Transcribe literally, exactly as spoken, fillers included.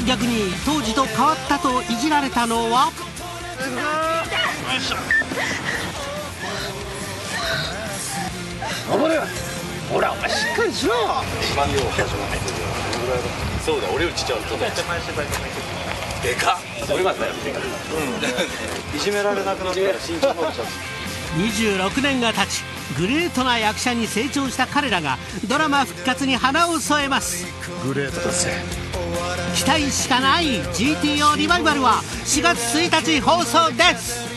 逆に当時と変わったといじられたのは登れほらお前しっかりしろ。 そうだ俺よりちっちゃいのでかっ俺までだよ。 いじめられなくなったら身長伸びちゃう。 にじゅうろくねんが経ちグレートな役者に成長した彼らがドラマ復活に花を添えます。 グレートだぜ。 期待しかない ジーティーオー リバイバルはしがつついたち放送です。